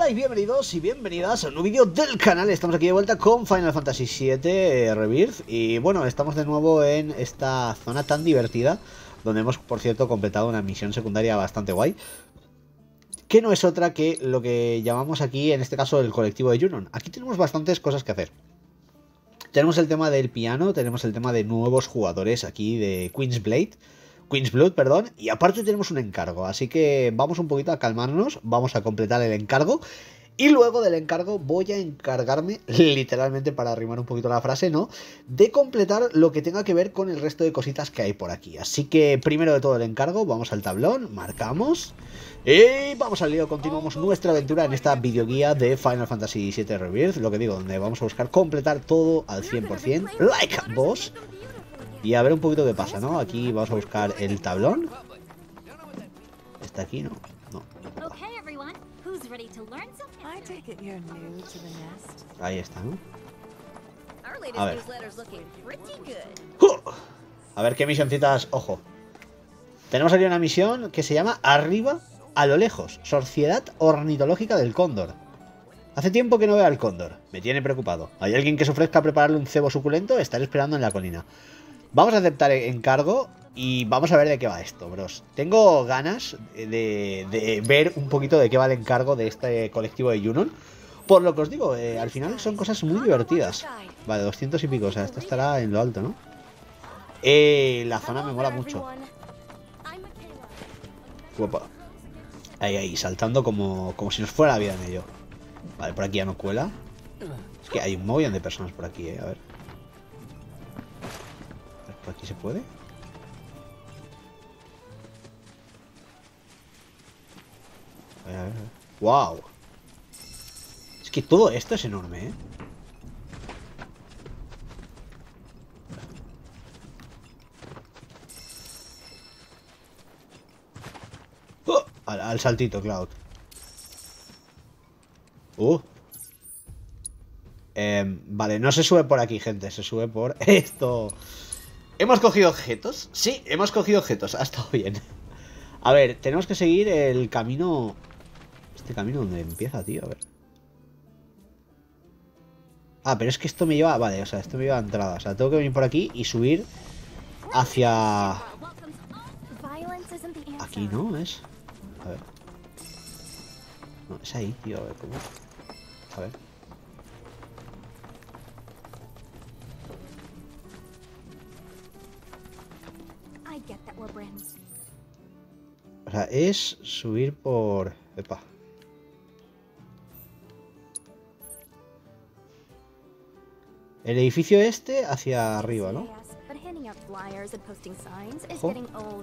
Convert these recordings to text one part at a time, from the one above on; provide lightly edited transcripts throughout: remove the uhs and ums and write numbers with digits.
Hola y bienvenidos y bienvenidas a un nuevo vídeo del canal. Estamos aquí de vuelta con Final Fantasy VII Rebirth. Y bueno, estamos de nuevo en esta zona tan divertida, donde hemos, por cierto, completado una misión secundaria bastante guay, que no es otra que lo que llamamos aquí, en este caso, el colectivo de Junon. Aquí tenemos bastantes cosas que hacer. Tenemos el tema del piano, tenemos el tema de nuevos jugadores aquí de Queen's Blood, perdón, y aparte tenemos un encargo, así que vamos un poquito a calmarnos, vamos a completar el encargo y luego del encargo voy a encargarme, literalmente para arrimar un poquito la frase, ¿no?, de completar lo que tenga que ver con el resto de cositas que hay por aquí. Así que primero de todo el encargo, vamos al tablón, marcamos y vamos al lío, continuamos nuestra aventura en esta videoguía de Final Fantasy VII Rebirth, lo que digo, donde vamos a buscar completar todo al 100%, like a boss. Y a ver un poquito qué pasa, ¿no? Aquí vamos a buscar el tablón. ¿Está aquí? No. No. Ahí está, ¿no? A ver. A ver qué misioncitas... Ojo. Tenemos aquí una misión que se llama Arriba a lo lejos. Sociedad Ornitológica del Cóndor. Hace tiempo que no veo al cóndor. Me tiene preocupado. ¿Hay alguien que se ofrezca a prepararle un cebo suculento? Estaré esperando en la colina. Vamos a aceptar el encargo y vamos a ver de qué va esto, bros. Tengo ganas de ver un poquito de qué va el encargo de este colectivo de Junon. Por lo que os digo, al final son cosas muy divertidas. Vale, 200 y pico, o sea, esto estará en lo alto, ¿no? La zona me mola mucho. Guapa. Ahí, saltando como si nos fuera la vida en ello. Vale, por aquí ya no cuela. Es que hay un montón de personas por aquí, a ver. ¿Por aquí se puede? A ver. ¡Wow! Es que todo esto es enorme, ¿eh? ¡Oh! Al saltito, Cloud. Vale, no se sube por aquí, gente. Se sube por esto. ¿Hemos cogido objetos? Sí, hemos cogido objetos. Ha estado bien. A ver, tenemos que seguir el camino... Este camino donde empieza, tío, a ver. Ah, pero es que esto me lleva... Vale, o sea, esto me lleva a entrada. O sea, tengo que venir por aquí y subir hacia... Aquí, ¿no? Es... A ver. No, es ahí, tío, a ver cómo... A ver. O sea, es subir por... Epa. El edificio este hacia arriba, ¿no? Ojo.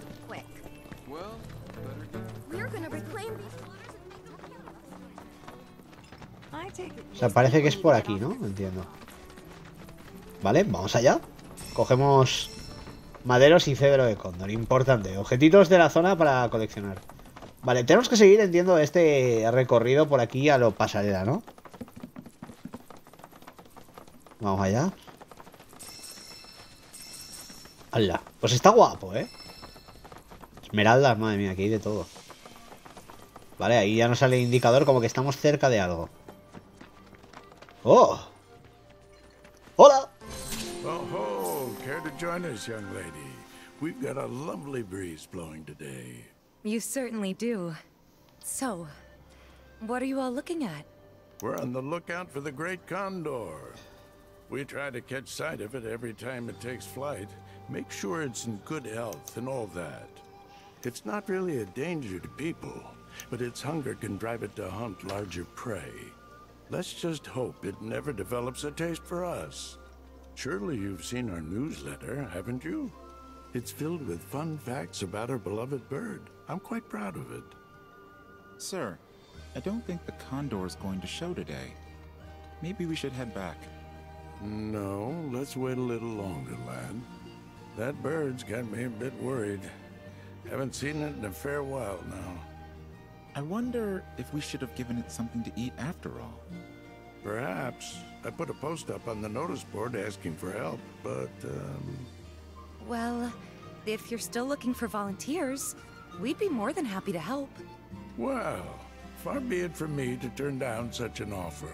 O sea, parece que es por aquí, ¿no? Entiendo. Vale, vamos allá. Cogemos maderos y cedro de cóndor. Importante. Objetitos de la zona para coleccionar. Vale, tenemos que seguir, entiendo, este recorrido por aquí a lo pasarela, ¿no? Vamos allá. ¡Hala! Pues está guapo, ¿eh? Esmeraldas, madre mía, aquí hay de todo. Vale, ahí ya nos sale el indicador como que estamos cerca de algo. ¡Oh! ¡Hola! Oh, care to join us, young lady? We've got a lovely breeze blowing today. You certainly do. So, what are you all looking at? We're on the lookout for the Great Condor. We try to catch sight of it every time it takes flight. Make sure it's in good health and all that. It's not really a danger to people, but its hunger can drive it to hunt larger prey. Let's just hope it never develops a taste for us. Surely you've seen our newsletter, haven't you? It's filled with fun facts about our beloved bird. I'm quite proud of it. Sir, I don't think the condor is going to show today. Maybe we should head back. No, let's wait a little longer, lad. That bird's got me a bit worried. Haven't seen it in a fair while now. I wonder if we should have given it something to eat after all. Perhaps. I put a post up on the notice board asking for help, but, Well, if you're still looking for volunteers, we'd be more than happy to help. well, Far be it from me to turn down such an offer.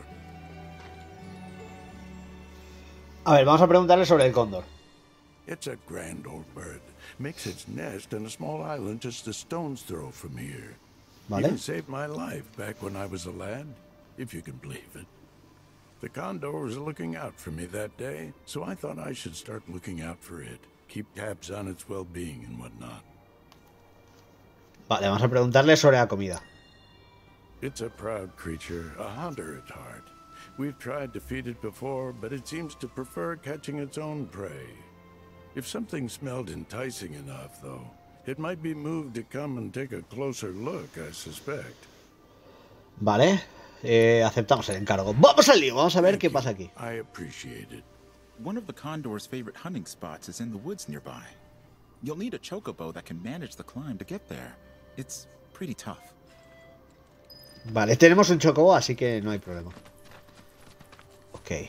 A ver, vamos a preguntarle sobre el cóndor. It's a grand old bird. Makes its nest on a small island just a stone's throw from here. Vale. Even saved my life back when I was a lad, if you can believe it. The condor was looking out for me that day, so I thought I should start looking out for it. Keep tabs on its well-being and whatnot. Vale, vamos a preguntarle sobre la comida. It's a proud creature, a hunter at heart. We've tried to feed it before, but it seems to prefer catching its own prey. If something smelled enticing enough, though, it might be moved to come and take a closer look, I suspect. Vale, aceptamos el encargo. Vamos al lío, vamos a ver qué pasa aquí. I appreciate it. One of the condor's favorite hunting spots is in the woods nearby. You'll need a chocobo that can manage the climb to get there. It's pretty tough. Vale, tenemos un chocobo, así que no hay problema. Ok.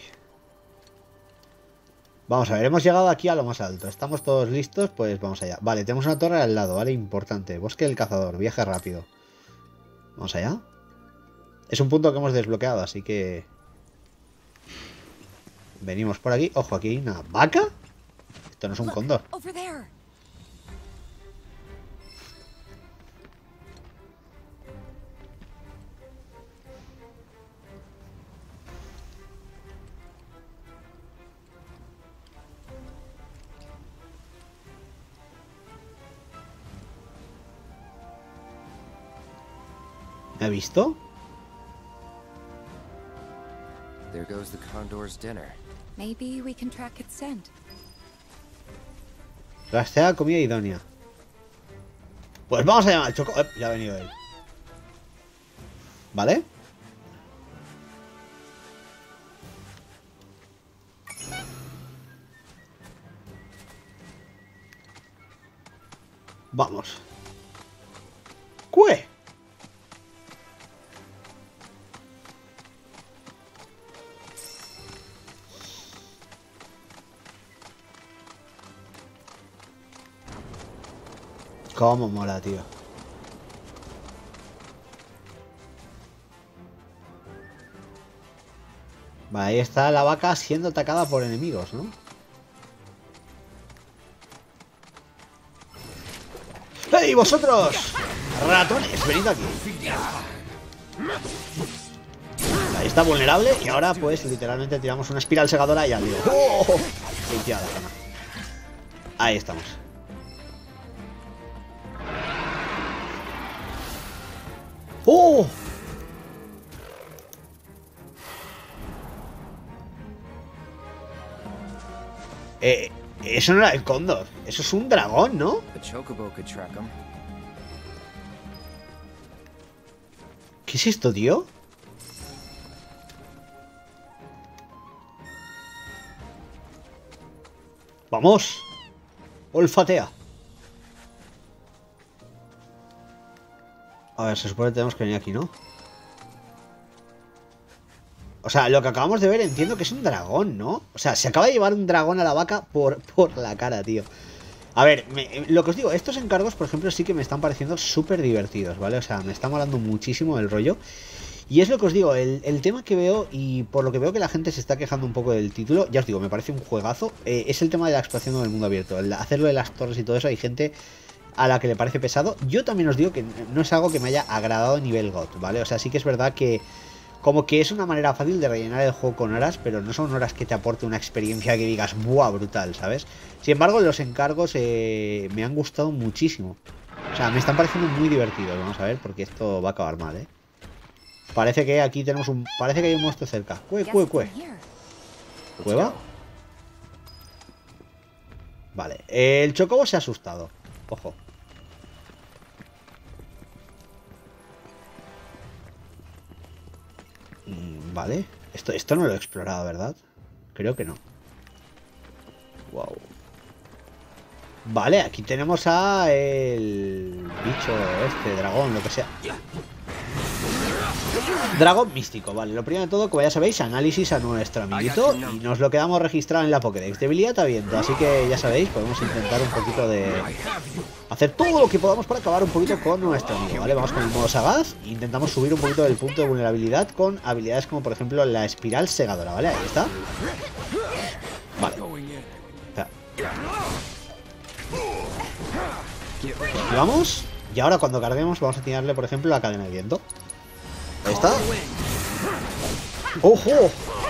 Vamos a ver, hemos llegado aquí a lo más alto. ¿Estamos todos listos? Pues vamos allá. Vale, tenemos una torre al lado, ¿vale? Importante. Bosque del cazador, viaje rápido. Vamos allá. Es un punto que hemos desbloqueado, así que... venimos por aquí. Ojo, aquí hay una vaca. Esto no es un cóndor. Over there. ¿Me ha visto? There goes the condor's dinner. Maybe we can track its scent. Rastrea comida idónea. Pues vamos a llamar al choco. Ya ha venido él. ¿Vale? Vamos. ¡Cue! Cómo mola, tío. Vale, ahí está la vaca siendo atacada por enemigos, ¿no? ¡Hey, vosotros! ¡Ratones! Venid aquí. Ahí está vulnerable y ahora pues literalmente tiramos una espiral segadora y al lío. ¡Oh! Limpiada, zona. Ahí estamos. ¡Oh! Eso no era el cóndor. Eso es un dragón, ¿no? The chocobo could track him. ¿Qué es esto, tío? ¡Vamos! Olfatea. A ver, se supone que tenemos que venir aquí, ¿no? O sea, lo que acabamos de ver entiendo que es un dragón, ¿no? O sea, se acaba de llevar un dragón a la vaca por la cara, tío. A ver, lo que os digo, estos encargos, por ejemplo, sí que me están pareciendo súper divertidos, ¿vale? O sea, me está molando muchísimo el rollo. Y es lo que os digo, el tema que veo, y por lo que veo que la gente se está quejando un poco del título, ya os digo, me parece un juegazo, es el tema de la exploración del mundo abierto. El hacerlo de las torres y todo eso, hay gente a la que le parece pesado. Yo también os digo que no es algo que me haya agradado a nivel GOT, ¿vale? O sea, sí que es verdad que como que es una manera fácil de rellenar el juego con horas, pero no son horas que te aporte una experiencia que digas, ¡buah, brutal!, ¿sabes? Sin embargo, los encargos me han gustado muchísimo. O sea, me están pareciendo muy divertidos. Vamos a ver, porque esto va a acabar mal, ¿eh? Parece que aquí tenemos un... Parece que hay un monstruo cerca. ¿Cueva? Vale, el chocobo se ha asustado. Ojo. Vale. Esto no lo he explorado, ¿verdad? Creo que no. Wow. Vale, aquí tenemos a el bicho este, dragón, lo que sea. Dragón místico, vale. Lo primero de todo, como ya sabéis, análisis a nuestro amiguito. Y nos lo quedamos registrado en la Pokédex. Debilidad aviento, así que ya sabéis, podemos intentar un poquito de... hacer todo lo que podamos para acabar un poquito con nuestro amigo, ¿vale? Vamos con el modo sagaz e intentamos subir un poquito del punto de vulnerabilidad con habilidades como, por ejemplo, la espiral segadora, ¿vale? Ahí está. Vale. Espera. Y vamos. Y ahora cuando carguemos vamos a tirarle, por ejemplo, la cadena de viento. Ahí está. ¡Ojo!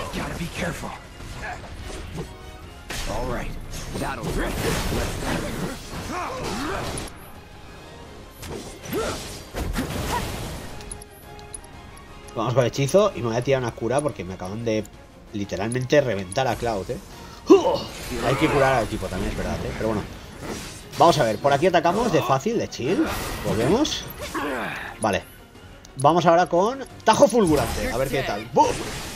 Vamos con el hechizo y me voy a tirar una cura porque me acaban de literalmente reventar a Cloud, ¿eh? Hay que curar al equipo también, es verdad, ¿eh? Pero bueno. Vamos a ver, por aquí atacamos de fácil, de chill. Volvemos. Vale. Vamos ahora con tajo fulgurante. A ver qué tal. ¡Bum!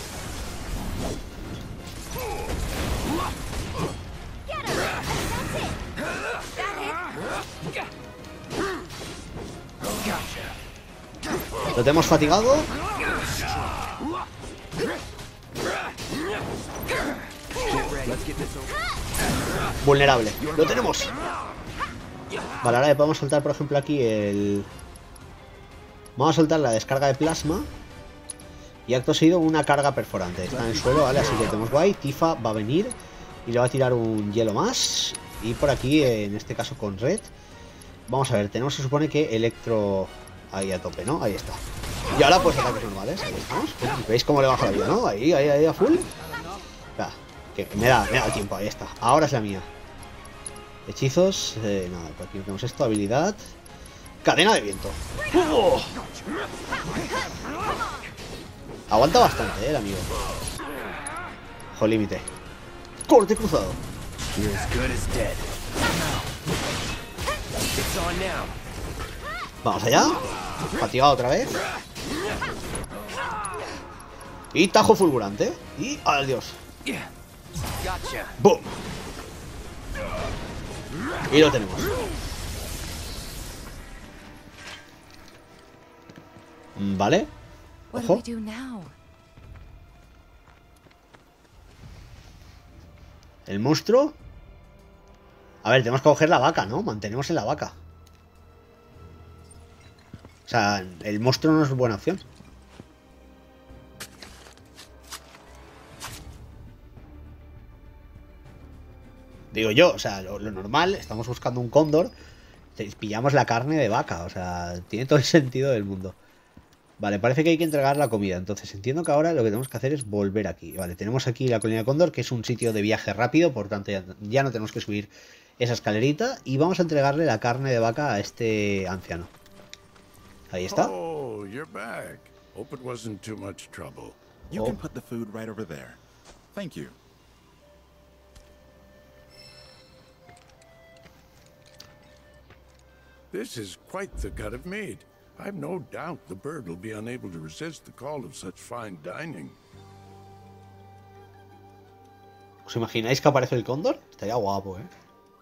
Lo tenemos fatigado. Vulnerable. Lo tenemos. Vale, ahora le podemos soltar, por ejemplo, aquí el... Vamos a soltar la descarga de plasma. Y acto seguido una carga perforante. Está en el suelo, ¿vale? Así que tenemos guay. Tifa va a venir y le va a tirar un hielo más. Y por aquí, en este caso con Red. Vamos a ver, tenemos, se supone que electro... Ahí a tope, ¿no? Ahí está. Y ahora pues ataques normales. Ahí estamos. ¿Veis cómo le baja la vida, no? Ahí a full. Espera, que me da el tiempo. Ahí está. Ahora es la mía. Hechizos. Nada, por aquí tenemos esto. Habilidad. Cadena de viento. ¡Oh! Aguanta bastante, el amigo. Ojo límite. Corte cruzado. Vamos allá. Fatigado otra vez. Y tajo fulgurante. Y adiós. ¡Boom! Y lo tenemos. Vale. Ojo. El monstruo. A ver, tenemos que coger la vaca, ¿no? Mantenemos en la vaca. O sea, el monstruo no es buena opción. Digo yo, o sea, lo normal, estamos buscando un cóndor, pillamos la carne de vaca, o sea, tiene todo el sentido del mundo. Vale, parece que hay que entregar la comida, entonces entiendo que ahora lo que tenemos que hacer es volver aquí. Vale, tenemos aquí la colina de cóndor, que es un sitio de viaje rápido, por tanto ya no tenemos que subir esa escalerita, y vamos a entregarle la carne de vaca a este anciano. Ahí está. Oh, you're back. Hope it wasn't too much trouble. You can put the food right over there. Thank you. This is quite the cut of meat. I've no doubt the bird will be unable to resist the call of such fine dining. ¿Os imagináis que aparece el cóndor? Estaría guapo, ¿eh?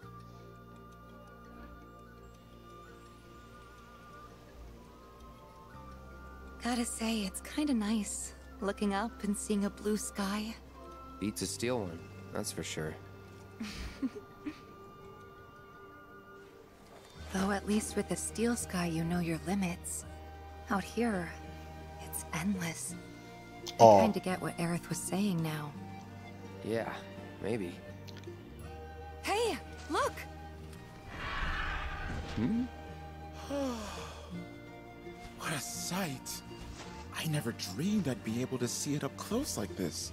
Gotta say, it's kinda nice, looking up and seeing a blue sky. Beats a steel one, that's for sure. Though at least with the steel sky you know your limits. Out here, it's endless. I kinda get what Aerith was saying now. Yeah, maybe. Hey, look! What a sight. I never dreamed I'd be able to see it up close like this.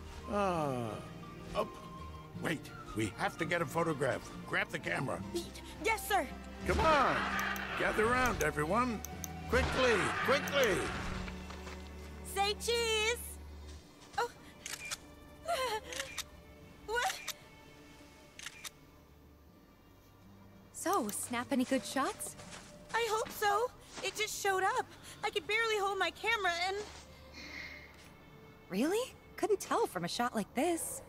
Up. Wait, we have to get a photograph. Grab the camera. Yes, sir! Come on. Gather around, everyone. Quickly, quickly. Say cheese! Oh. What? So, snap any good shots? I hope so. It just showed up. I could barely hold my camera and... Really? Couldn't tell from a shot like this.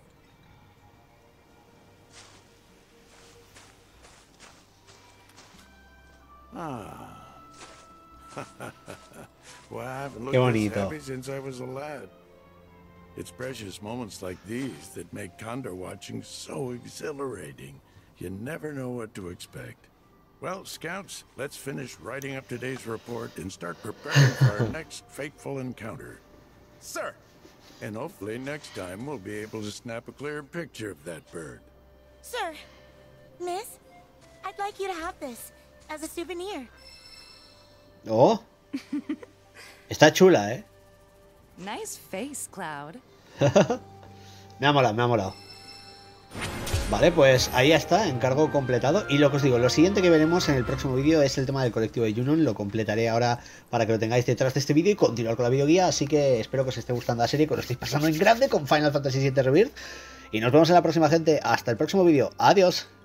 Well, I haven't Qué looked this bonito. happy since I was a lad. It's precious moments like these that make condor watching so exhilarating. You never know what to expect. Well, Scouts, let's finish writing up today's report and start preparing for our next fateful encounter. Sir! And hopefully next time we'll be able to snap a clear picture of that bird. Sir, Miss, I'd like you to have this as a souvenir. Oh. Está chula, ¿eh? Nice face, Cloud. Me ha molado, me ha molado. Vale, pues ahí está, encargo completado. Y lo que os digo, lo siguiente que veremos en el próximo vídeo es el tema del colectivo de Junon. Lo completaré ahora para que lo tengáis detrás de este vídeo y continuar con la videoguía. Así que espero que os esté gustando la serie, que os lo estéis pasando en grande con Final Fantasy VII Rebirth. Y nos vemos en la próxima, gente. Hasta el próximo vídeo. Adiós.